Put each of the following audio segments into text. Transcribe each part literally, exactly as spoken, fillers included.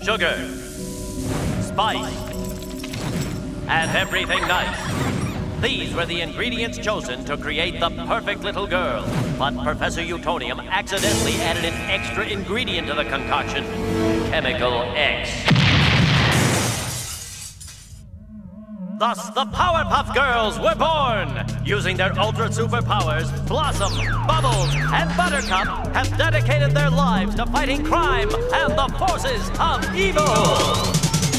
sugar, spice, and everything nice. These were the ingredients chosen to create the perfect little girl. But Professor Utonium accidentally added an extra ingredient to the concoction, Chemical X. Thus, the Powerpuff Girls were born! Using their ultra superpowers, Blossom, Bubbles, and Buttercup have dedicated their lives to fighting crime and the forces of evil!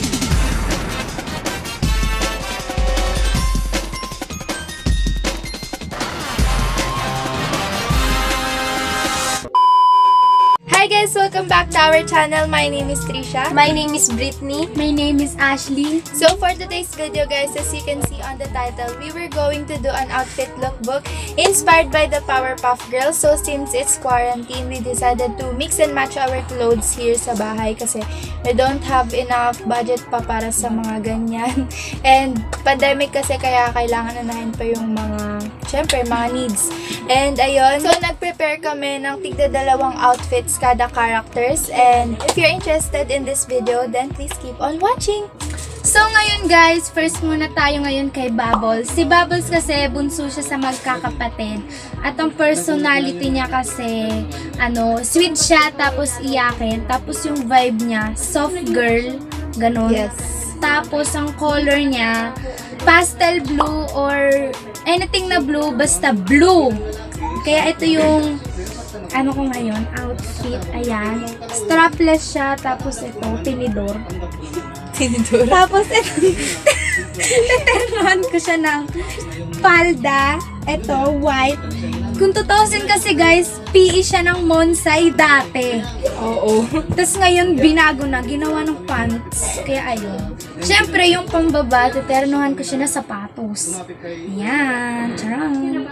Hi guys! Welcome back to our channel. My name is Trisha. My name is Brittany. My name is Ashley. So for today's video guys, as you can see on the title, we were going to do an outfit lookbook inspired by the Powerpuff Girls. So since it's quarantine, we decided to mix and match our clothes here sa bahay kasi we don't have enough budget pa para sa mga ganyan. And pandemic kasi kaya kailangan unahin pa yung mga, syempre, mga needs. And ayun, so nag-prepare kami ng tigda dalawang outfits kada characters, and if you're interested in this video, then please keep on watching. So ngayon guys, first muna tayo ngayon kay Bubbles. Si Bubbles kasi bunso siya sa magkakapatid. At ang personality niya kasi, ano, sweet siya, tapos iyakin. Tapos yung vibe niya, soft girl, ganun. Yes. Tapos ang color niya, pastel blue or anything na blue, basta blue. Kaya ito yung ano ko ngayon, outfit, ayan. Strapless siya, tapos ito, tinidor. Tinidor? Tapos ito, naternuhan ko siya ng palda, ito, white. Kung tutusin kasi guys, P E siya ng Monsay dati. Oo. Tapos ngayon, binago na, ginawa ng pants. Kaya ayun. Siyempre, yung pambaba, taternuhan ko siya na sapatos. Ayan, charang.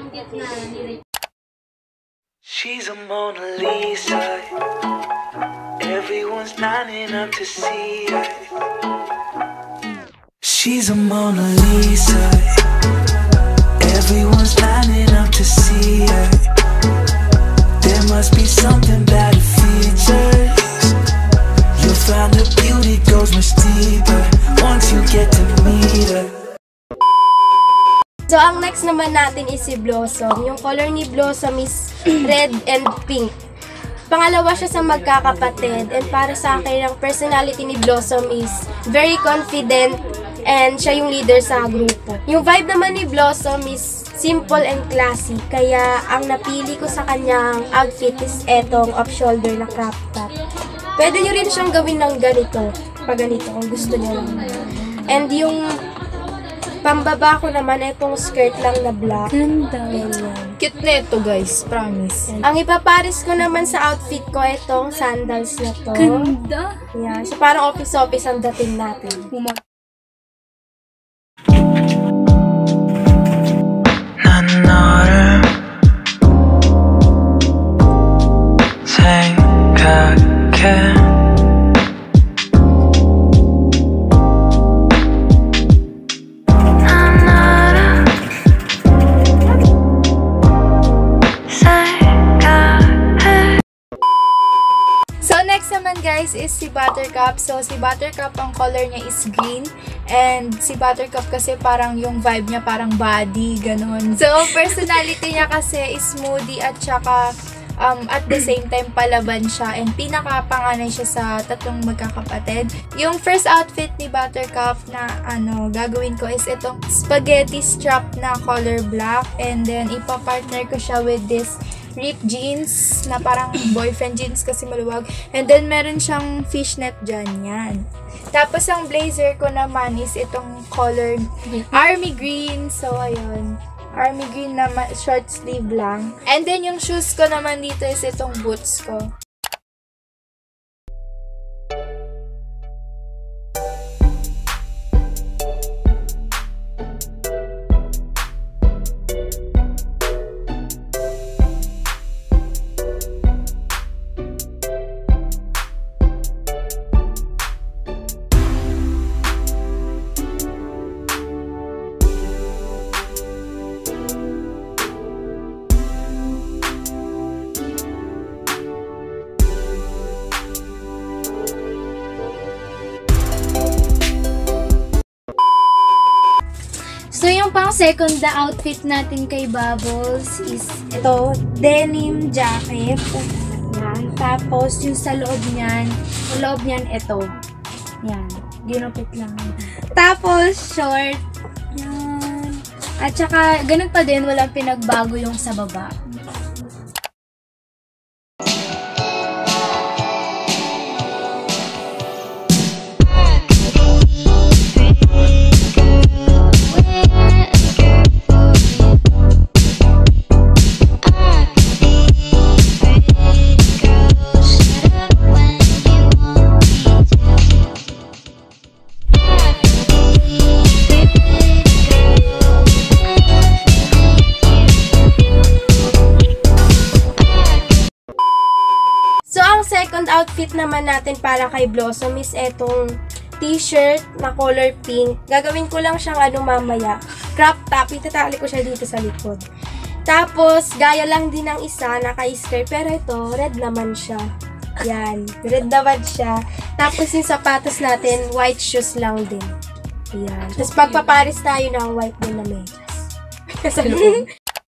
She's a Mona Lisa. Everyone's lining up to see her. She's a Mona Lisa. Everyone's lining up to see her. There must be something about her features. You'll find her beauty goes much deeper once you get to meet her. So, ang next naman natin is si Blossom. Yung color ni Blossom is red and pink. Pangalawa siya sa magkakapatid. And para sa akin, ang personality ni Blossom is very confident and siya yung leader sa grupo. Yung vibe naman ni Blossom is simple and classy. Kaya, ang napili ko sa kanyang outfit is etong off-shoulder na crop top. Pwede nyo rin siyang gawin ng ganito. Pag ganito, kung gusto nyo lang. And yung pambaba ko naman, itong skirt lang na black. Ganda. Ganyan. Cute na ito guys, promise. Ang ipaparis ko naman sa outfit ko, itong sandals na to. Ganda. Yan. So, parang office-office ang dating natin. 난 너를 생각해. Guys, is si Buttercup. So, si Buttercup, ang color niya is green. And si Buttercup kasi parang yung vibe niya parang body, ganun. So, personality niya kasi is moody at saka um, at the same time palaban siya. And pinakapanganay siya sa tatlong magkakapatid. Yung first outfit ni Buttercup na ano, gagawin ko is itong spaghetti strap na color black. And then, ipapartner ko siya with this ripped jeans na parang boyfriend jeans kasi maluwag. And then, meron siyang fishnet dyan. Yan. Tapos, ang blazer ko naman is itong color army green. So, ayun. Army green na short sleeve lang. And then, yung shoes ko naman dito is itong boots ko. So, yung pang second na outfit natin kay Bubbles is Ito, denim jacket. yan. Tapos, yung sa loob niyan, sa loob niyan, ito. Yan. Ginupit lang. Tapos, short. Yan. At saka, ganun pa din, walang pinagbago yung sa baba. Second outfit naman natin para kay Blossom is etong t-shirt na color pink. Gagawin ko lang siyang ano mamaya. Crop top. Itatali ko siya dito sa likod. Tapos, gaya lang din ng isa, naka-skirt. Pero ito, red naman siya. Yan. Red naman siya. Tapos yung sapatos natin, white shoes lang din. Yan. Tapos pagpaparis tayo ng white din na medyas. Sa loob.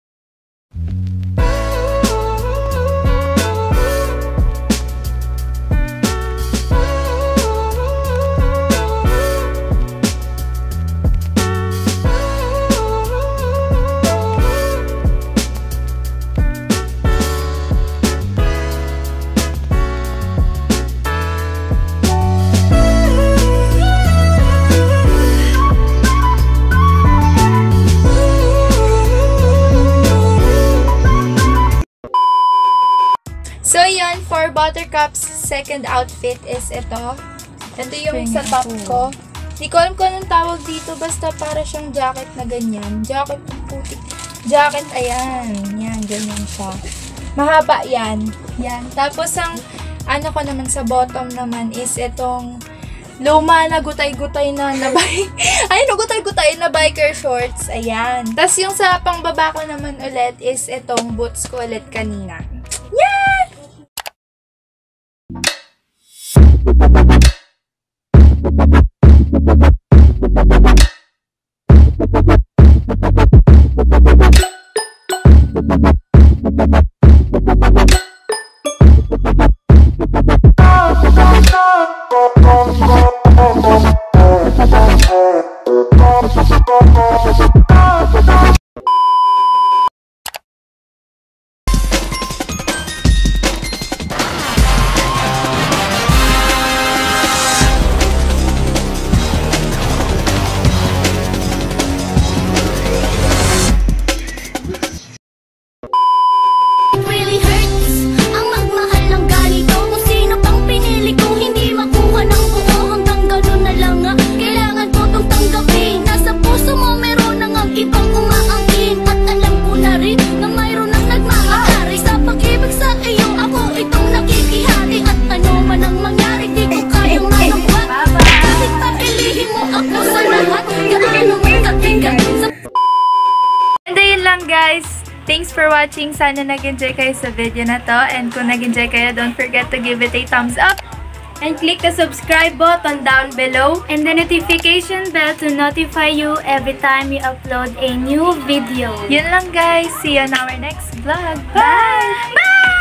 So, yun, for Buttercup's second outfit is ito. Ito yung sa top ko. Hindi ko alam kung anong tawag dito. Basta para siyang jacket na ganyan. Jacket ng puti. Jacket, ayan. Yan, ganyan siya. Mahaba yan. Yan. Tapos, ang ano ko naman sa bottom naman is itong luma na gutay-gutay na na bike. Ayun, gutay-gutay na biker shorts. Ayan. Tapos, yung sa pangbaba ko naman ulit is itong boots ko ulit kanina. Yan! Guys, thanks for watching. Sana nag-enjoy kayo sa video na to. And kung nag-enjoy kayo, don't forget to give it a thumbs up. And click the subscribe button down below. And the notification bell to notify you every time you upload a new video. Yun lang guys. See you on our next vlog. Bye! Bye!